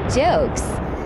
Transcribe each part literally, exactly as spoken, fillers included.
jokes.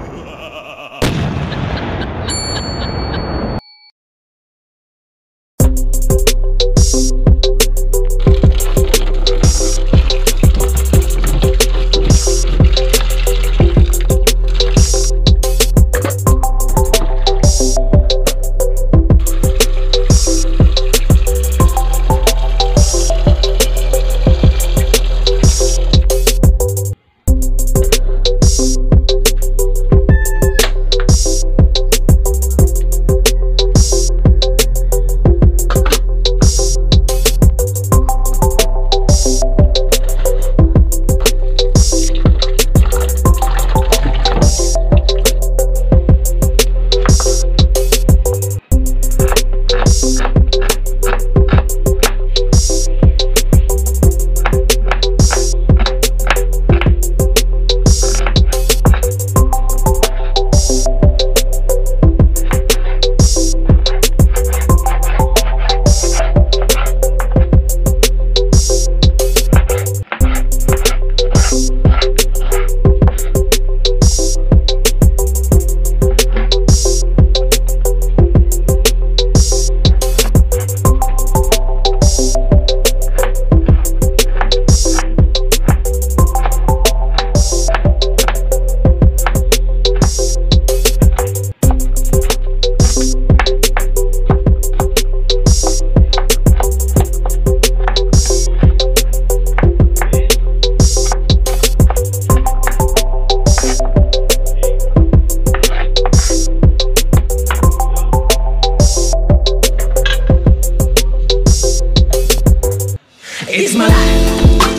It's my life.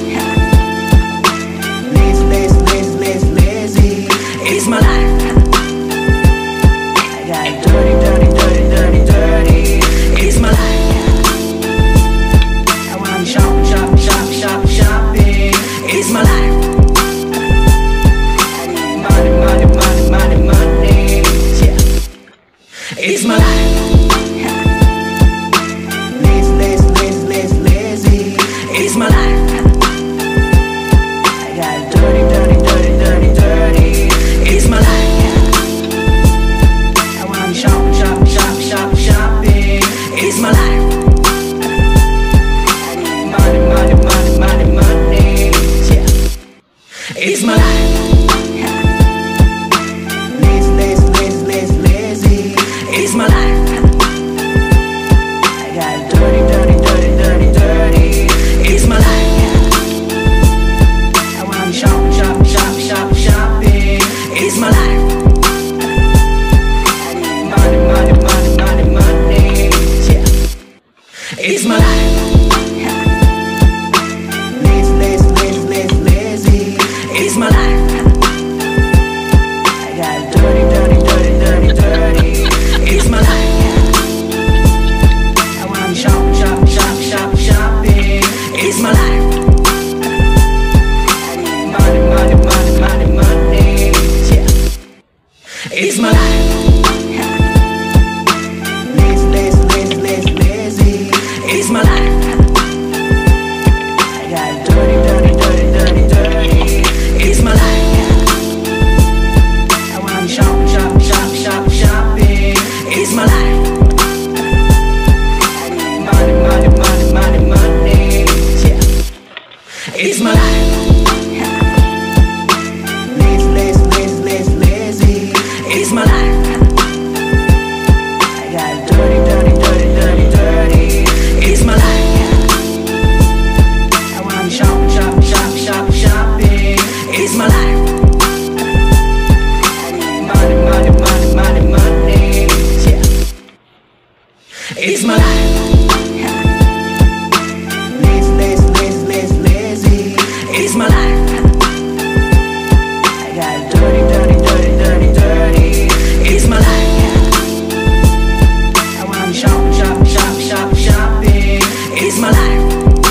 Lazy, lazy, lazy, lazy, lazy. It's my life. I got dirty, dirty, dirty, dirty, dirty. It's my life. I wanna shop, shop, shop, shop, shopping. It's my life. I need money, money, money, money, money. Yeah. It's my life. It's my life. I got dirty, dirty, dirty, dirty, dirty. It's my life. I wanna shop, shop, shop, shop, shopping. It's my life. I need money, money, money, money, money. Yeah. It's my life. Lazy, lazy, lazy, lazy, lazy. It's my life. I got dirty, dirty, dirty, dirty, dirty. It's my life. I wanna shop, shop, shop, shop, shopping. It's my life. I need money, money, money, money, money. Yeah. It's my life. Lazy, lazy, lazy, lazy, lazy. It's my life. I got dirty, dirty, dirty, dirty, dirty. It's my life. I wanna shop, shop, shop, shop, shopping. It's my life. I need money, money, money, money, money. Yeah. It's my life. Lazy, lazy, lazy, lazy, lazy. It's my life. I got dirty, dirty, dirty, dirty, dirty. It's my life. I wanna shop, shop, shop, shop, shopping. It's my life. I need money, money, money, money, money. Yeah. It's my life. Lazy, lazy, lazy, lazy, lazy. It's my life. I got dirty, dirty, dirty, dirty, dirty. It's my life. I wanna shop, shop, shop, shop, shopping. It's my life. I need money, money, money, money, money. Yeah. It's my life. Lazy, lazy, lazy, lazy, lazy. It's my life. I got dirty, dirty, dirty, dirty, dirty. It's my life. I wanna shop, shop, shop, shop, shopping. It's my life.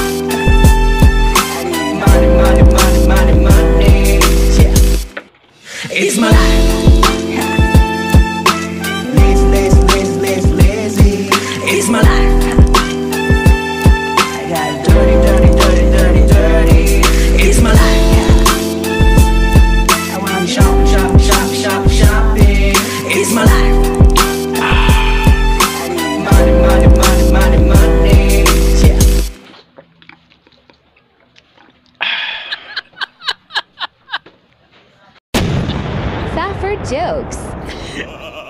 I need money, money, money, money, money. Yeah. It's my life. Lazy, lazy, lazy, lazy, lazy. It's my life. for jokes.